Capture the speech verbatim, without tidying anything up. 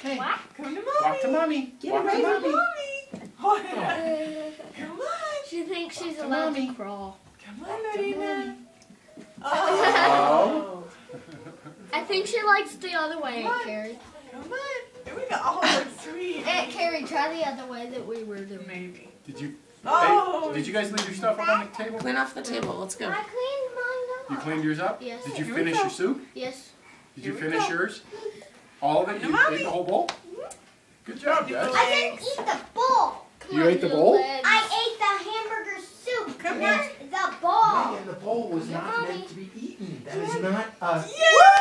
Okay. What? Come to mommy. Walk to mommy. Get Walk away to from mommy. mommy. Oh. Come on. She thinks she's to allowed mommy. to crawl. Come on, Marina. Oh. I think she likes the other way, Come on. Carrie. Come on. Here we go. Oh, that's sweet. Aunt Carrie, try the other way that we were doing. Maybe. Did you? Oh. Hey, did you guys leave your stuff up on the table? Clean off the table. Let's go. I cleaned mine You up. cleaned yours up? Yes. Did you Here we finish go. your soup? Yes. Did you Here we finish go. yours? All of it? Come to You mommy. ate the whole bowl? Good job, guys. I didn't eat the bowl. Come You on, ate the little bowl? legs. I ate the hamburger soup, Come not the bowl. Megan, the bowl was not Mommy. meant to be eaten. That is not a... Yeah.